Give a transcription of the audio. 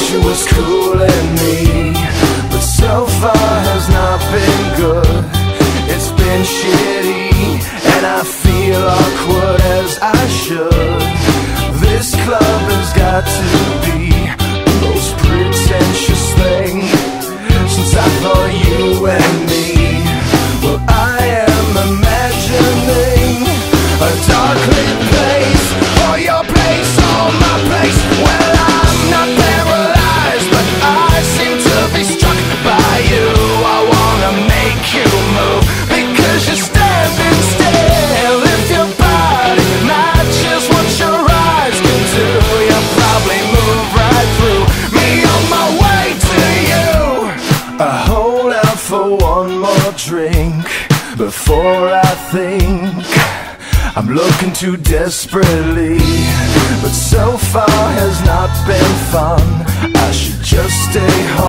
she was cooling me, but so far has not been good. It's been shitty, and I feel awkward as I should. This club has got to be the most pretentious thing since I thought you and me. Well, I am imagining a dark lit place, or your place, or my place. Well, I'm not paralyzed, but I seem to be struck by you. I wanna make you move, because you're standing still. If your body matches what your eyes can do, you'll probably move right through me on my way to you. I hold out for one more drink before I think I'm looking too desperately, but so far has not been fun. I should just stay home.